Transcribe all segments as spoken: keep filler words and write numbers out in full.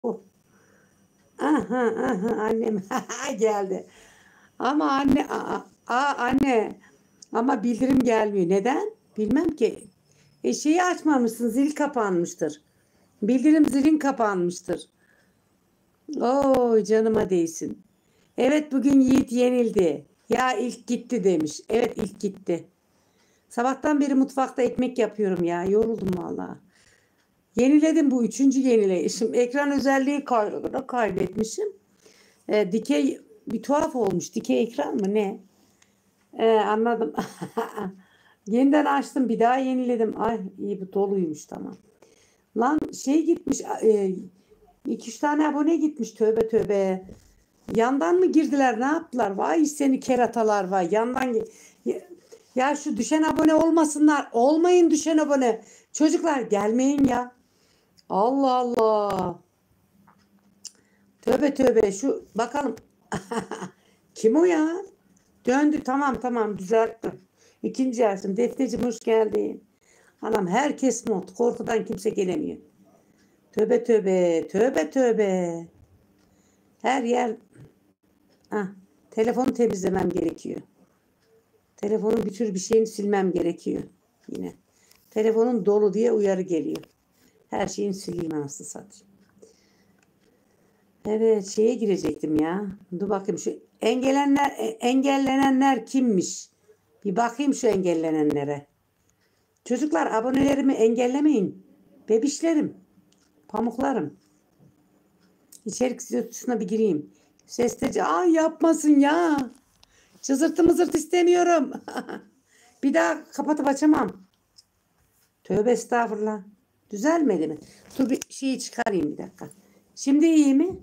Oh. Aha, aha, annem geldi. Ama anne, aa, aa, anne, ama bildirim gelmiyor. Neden? Bilmem ki. E şeyi açmamışsın, zil kapanmıştır. Bildirim zilin kapanmıştır. Oo, canıma değsin. Evet, bugün Yiğit yenildi. Ya ilk gitti demiş. Evet, ilk gitti. Sabahtan beri mutfakta ekmek yapıyorum ya. Yoruldum valla. Yeniledim, bu üçüncü yenileyişim. Ekran özelliği kay- kaybetmişim. E, dikey bir tuhaf olmuş. Dikey ekran mı ne? E, anladım. Yeniden açtım, bir daha yeniledim. Ay iyi, bu doluymuş, tamam. Lan şey gitmiş, e, iki üç tane abone gitmiş, tövbe tövbe. Yandan mı girdiler, ne yaptılar? Vay seni keratalar, vay yandan gi- ya, ya şu düşen abone olmasınlar. Olmayın düşen abone. Çocuklar gelmeyin ya. Allah Allah. Tövbe tövbe, şu bakalım. Kim o ya? Döndü, tamam tamam, düzelttim. İkinci yazdım. Defneciğim hoş geldin. Anam herkes mod. Korkudan kimse gelemiyor. Tövbe tövbe. Tövbe tövbe. Her yer. Ah, telefonu temizlemem gerekiyor. Telefonun bir tür bir şeyini silmem gerekiyor. Yine. Telefonun dolu diye uyarı geliyor. Her şeyini sileyim anasını satayım. Evet, şeye girecektim ya. Dur bakayım, şu engellenenler, engellenenler kimmiş? Bir bakayım şu engellenenlere. Çocuklar, abonelerimi engellemeyin. Bebişlerim, pamuklarım. İçerik stüdyosuna bir gireyim. Sesteci, ay yapmasın ya. Cızırtı mızırtı istemiyorum. Bir daha kapatıp açamam. Tövbe estağfurullah. Düzelmedi mi? Dur bir şeyi çıkarayım bir dakika. Şimdi iyi mi?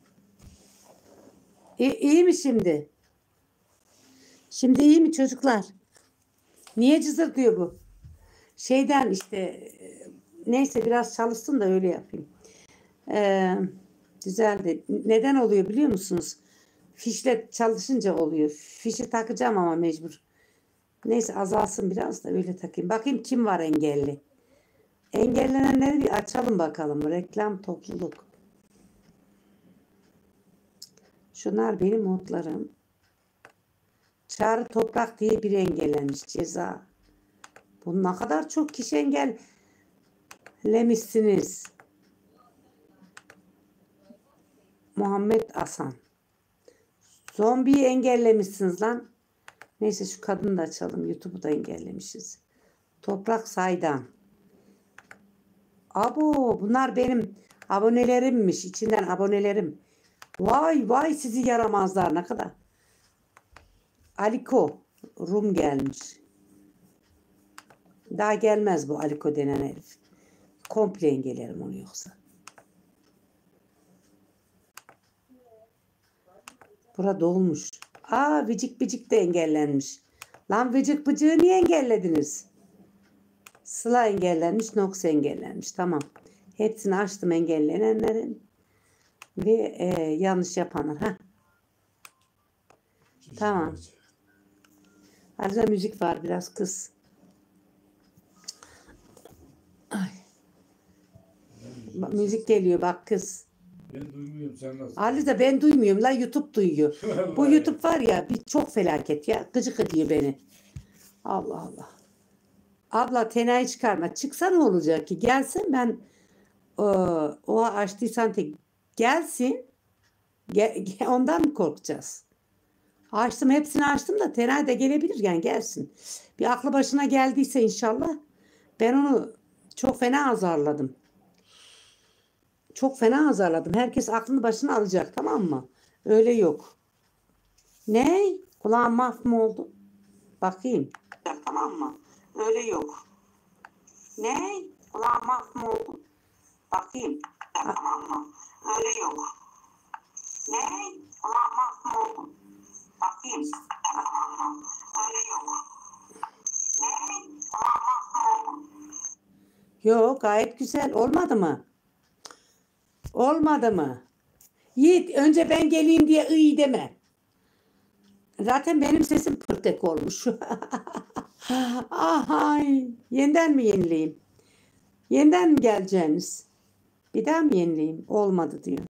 İyi, iyi mi şimdi? Şimdi iyi mi çocuklar? Niye cızırtıyor bu? Şeyden işte, e, neyse biraz çalışsın da öyle yapayım. Ee, Düzeldi. Neden oluyor biliyor musunuz? Fişle çalışınca oluyor. Fişi takacağım ama mecbur. Neyse azalsın biraz da öyle takayım. Bakayım kim var engelli. Engellenenleri bir açalım bakalım. Reklam, topluluk. Şunlar benim modlarım. Çağrı Toprak diye biri engellenmiş, ceza. Bu ne kadar çok kişi engellemişsiniz. Muhammed Hasan. Zombiyi engellemişsiniz lan. Neyse şu kadını da açalım. YouTube'u da engellemişiz. Toprak Saydan. Abo, bunlar benim abonelerimmiş. İçinden abonelerim. Vay vay sizi yaramazlar, ne kadar. Aliko Rum gelmiş. Daha gelmez bu Aliko denen herif. Komple engellerim onu yoksa. Bura dolmuş. Aa, Vıcık Bıcık da engellenmiş. Lan Vıcık Bıcık'ı niye engellediniz? Sıla engellenmiş, Nox engellenmiş. Tamam. Hepsini açtım engellenenlerin. Ve e, yanlış yapanlar. Ha, tamam. Arada müzik var, biraz kız. Ay. Bak, müzik geliyor bak kız. Ben duymuyorum, sen nasıl? Arada ben duymuyorum la, YouTube duyuyor. Bu YouTube var ya, bir çok felaket ya. Gıcık ediyor beni. Allah Allah. Abla tenayı çıkarma. Çıksa ne olacak ki? Gelsin, ben o, o açtıysan tek gelsin. Ge- ge- ondan mı korkacağız? Açtım, hepsini açtım da Tenay da gelebilir yani, gelsin. Bir aklı başına geldiyse inşallah. Ben onu çok fena azarladım. Çok fena azarladım. Herkes aklını başına alacak, tamam mı? Öyle yok. Ne? Kulağım mahv mı oldu? Bakayım. Tamam mı? Öyle yok. Ne? Kulağım mahv mı oldu? Bakayım. Tamam mı? Öyle yok. Ne? Kulağım mahv mı oldu? Bakayım. Tamam mı? Öyle yok. Ne? Kulağım mahv mı oldu? Yok, gayet güzel. Olmadı mı? Olmadı mı? Yiğit, önce ben geleyim diye iyi deme. Zaten benim sesim pırtek olmuş. Ay, yeniden mi yenileyim? Yeniden mi geleceğiniz? Bir daha mı yenileyim? Olmadı diyor.